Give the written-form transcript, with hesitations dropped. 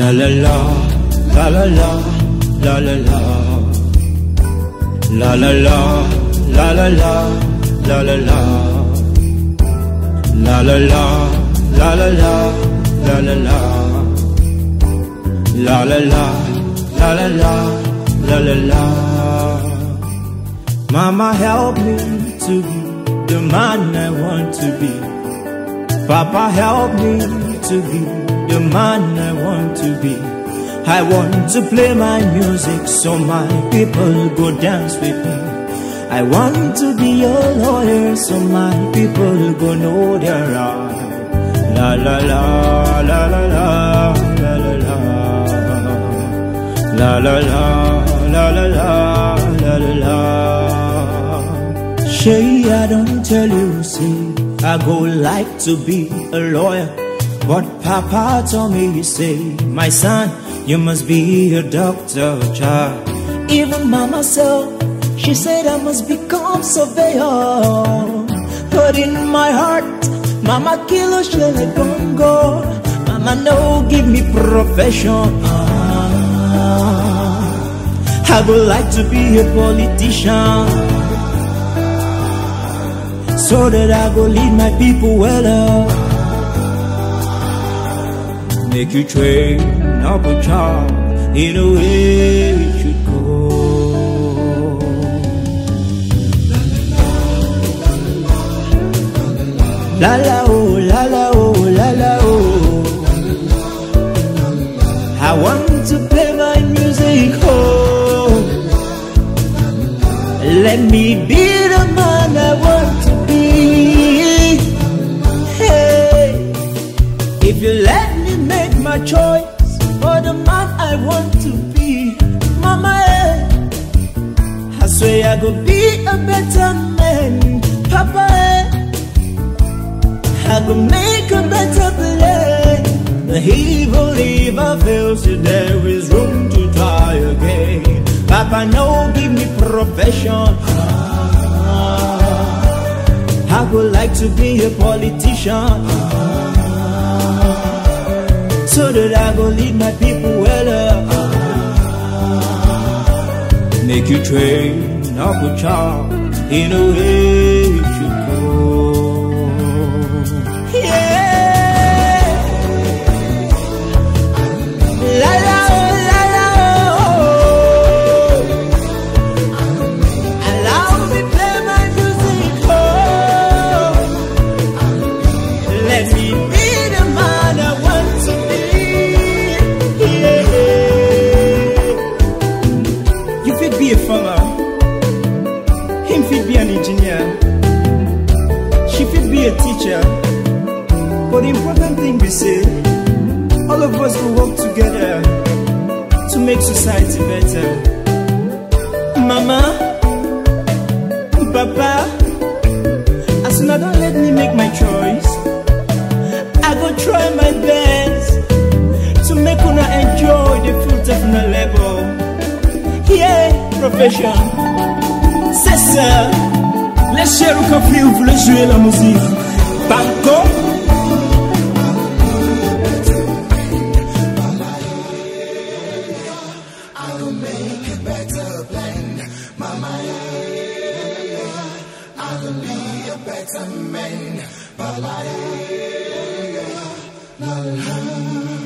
la la, la la la, la la la, la la la, la la la, la la la, la la la, la la la, la la la, la la la, la la la, la la la. Mama, help me to be the man I want to be. Papa, help me to be the man I want to be. I want to play my music so my people go dance with me. I want to be a lawyer so my people go know they're right. La la la, la la la, la la la, la la la, la la la, la la la. Shay, I don't tell you, see, I go like to be a lawyer, but Papa told me, you say, my son, you must be a doctor, child. Even Mama said, she said I must become surveyor. But in my heart, Mama kilo shall I go. Mama no give me profession. I would like to be a politician, so that I go lead my people well up. Make you train up a child in a way it should go. La la oh, la la oh, la la oh. I want to play my music oh. Let me be the man I want to be. Hey, if you let me make my choice for the man I want to be, Mama, I swear I go be a better man. Papa, I go make a better plan. Even if I fail, so there is room to try again. Papa, no give me profession. I would like to be a politician, so that I go lead my people well up. Make you train up a child in a way it should go. Yeah. La la oh, la la oh. Allow me play my music oh. Let me be the man I want to be. You fit be a farmer, him fit be an engineer, she fit be a teacher. But the important thing we say, all of us will work together to make society better. Mama, Papa, as soon as don't let me make my choice, I go try my best to make una enjoy the fruit of my labor. Yeah, profession. C'est ça. Les chers qui voulaient jouer la musique. PANCO. I'll make a better plan. Mama, I'll be a better man. Bye-bye.